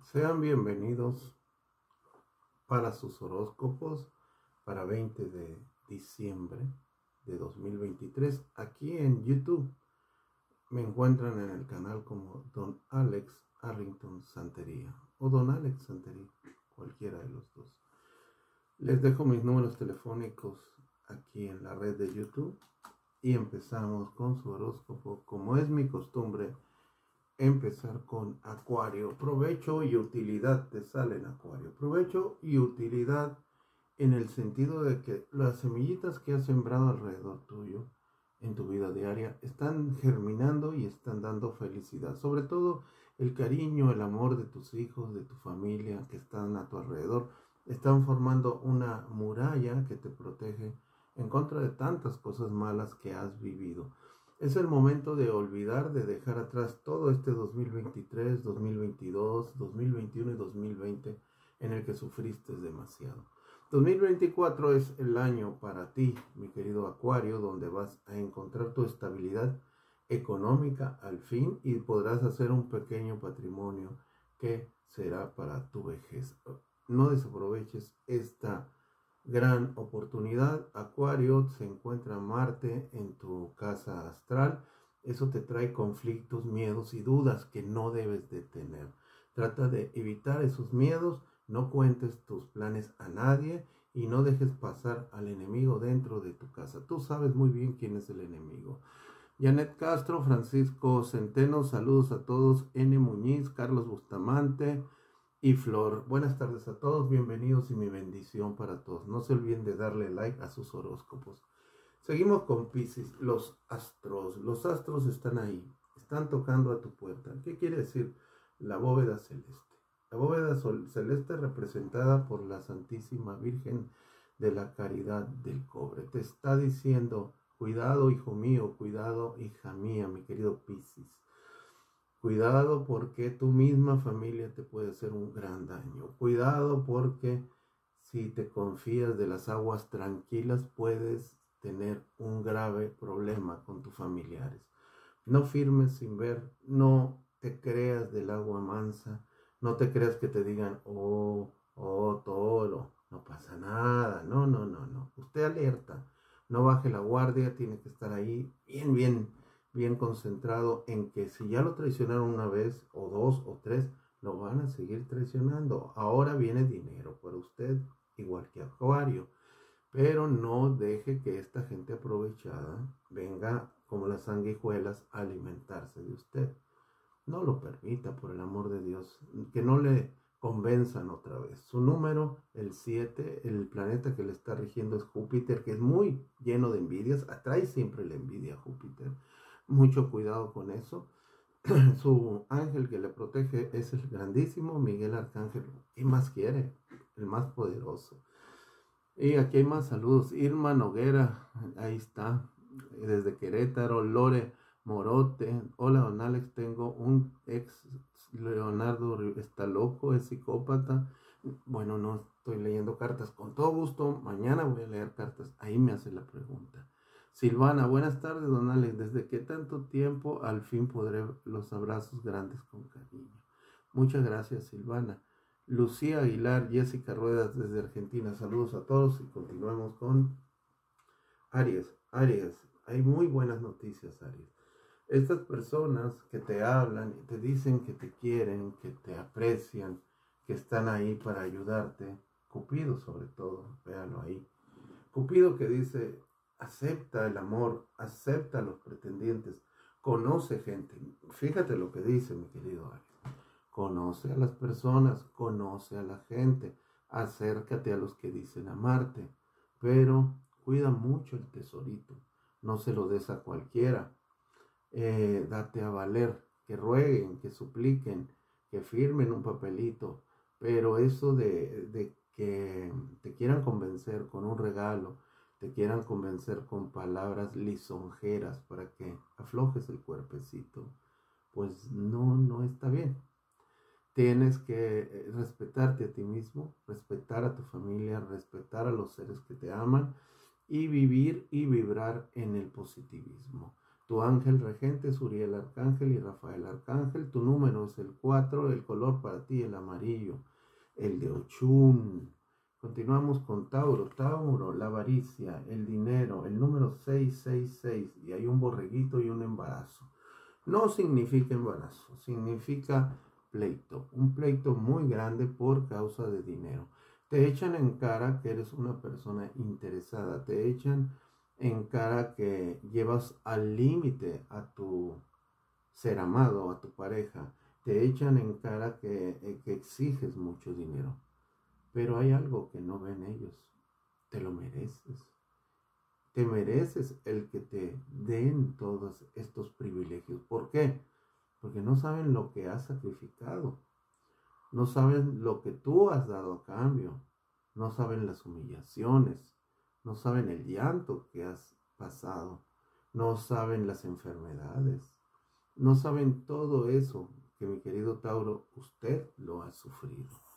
Sean bienvenidos para sus horóscopos para 20 de diciembre de 2023. Aquí en YouTube me encuentran en el canal como Don Alex Arrington Santería o Don Alex Santería, cualquiera de los dos. Les dejo mis números telefónicos aquí en la red de YouTube y empezamos con su horóscopo. Como es mi costumbre, empezar con Acuario. Provecho y utilidad te sale en Acuario. Provecho y utilidad en el sentido de que las semillitas que has sembrado alrededor tuyo en tu vida diaria están germinando y están dando felicidad. Sobre todo el cariño, el amor de tus hijos, de tu familia que están a tu alrededor, están formando una muralla que te protege en contra de tantas cosas malas que has vivido. Es el momento de olvidar, de dejar atrás todo este 2023, 2022, 2021 y 2020 en el que sufriste demasiado. 2024 es el año para ti, mi querido Acuario, donde vas a encontrar tu estabilidad económica al fin y podrás hacer un pequeño patrimonio que será para tu vejez. No desaproveches esta gran oportunidad. Acuario, se encuentra Marte en tu casa astral. Eso te trae conflictos, miedos y dudas que no debes de tener. Trata de evitar esos miedos, no cuentes tus planes a nadie y no dejes pasar al enemigo dentro de tu casa. Tú sabes muy bien quién es el enemigo. Janet Castro, Francisco Centeno, saludos a todos. N. Muñiz, Carlos Bustamante y Flor. Buenas tardes a todos, bienvenidos y mi bendición para todos. No se olviden de darle like a sus horóscopos. Seguimos con Piscis, los astros. Los astros están ahí, están tocando a tu puerta. ¿Qué quiere decir? La bóveda celeste. La bóveda celeste representada por la Santísima Virgen de la Caridad del Cobre. Te está diciendo, cuidado hijo mío, cuidado hija mía, mi querido Piscis. Cuidado porque tu misma familia te puede hacer un gran daño. Cuidado porque si te confías de las aguas tranquilas puedes tener un grave problema con tus familiares. No firmes sin ver, no te creas del agua mansa, no te creas que te digan, toro, no pasa nada. No. Usted alerta, no baje la guardia, tiene que estar ahí bien concentrado en que si ya lo traicionaron una vez o dos o tres, lo van a seguir traicionando. Ahora viene dinero para usted, igual que Acuario, pero no deje que esta gente aprovechada venga como las sanguijuelas a alimentarse de usted. No lo permita, por el amor de Dios, que no le convenzan otra vez. Su número, el 7, el planeta que le está rigiendo es Júpiter, que es muy lleno de envidias, atrae siempre la envidia a Júpiter. Mucho cuidado con eso. Su ángel que le protege es el grandísimo Miguel Arcángel. ¿Qué más quiere? El más poderoso. Y aquí hay más saludos. Irma Noguera, ahí está, desde Querétaro. Lore Morote, hola don Alex, tengo un ex Leonardo, está loco, es psicópata. Bueno, no estoy leyendo cartas, con todo gusto, mañana voy a leer cartas, ahí me hace la pregunta. Silvana, buenas tardes don Alex, ¿desde qué tanto tiempo al fin podré los abrazos grandes con cariño? Muchas gracias Silvana. Lucía Aguilar, Jessica Ruedas desde Argentina, saludos a todos y continuamos con Aries, hay muy buenas noticias Aries. Estas personas que te hablan y te dicen que te quieren, que te aprecian, que están ahí para ayudarte, Cupido sobre todo, véanlo ahí. Cupido que dice, acepta el amor, acepta a los pretendientes, conoce gente. Fíjate lo que dice mi querido Aries. Conoce a las personas, conoce a la gente, acércate a los que dicen amarte, pero cuida mucho el tesorito, no se lo des a cualquiera. Date a valer, que rueguen, que supliquen, que firmen un papelito, pero eso de que te quieran convencer con un regalo, te quieran convencer con palabras lisonjeras para que aflojes el cuerpecito, pues no está bien. Tienes que respetarte a ti mismo, respetar a tu familia, respetar a los seres que te aman y vivir y vibrar en el positivismo. Tu ángel regente es Uriel Arcángel y Rafael Arcángel. Tu número es el 4. El color para ti el amarillo, el de Ochún. Continuamos con Tauro. Tauro, la avaricia, el dinero, el número 666. Y hay un borreguito y un embarazo. No significa embarazo, significa pleito. Un pleito muy grande por causa de dinero. Te echan en cara que eres una persona interesada. Te echan en cara que llevas al límite a tu ser amado, a tu pareja. Te echan en cara que exiges mucho dinero. Pero hay algo que no ven ellos. Te lo mereces. Te mereces el que te den todos estos privilegios. ¿Por qué? Porque no saben lo que has sacrificado. No saben lo que tú has dado a cambio. No saben las humillaciones. No saben el llanto que has pasado. No saben las enfermedades. No saben todo eso que, mi querido Tauro, usted lo ha sufrido.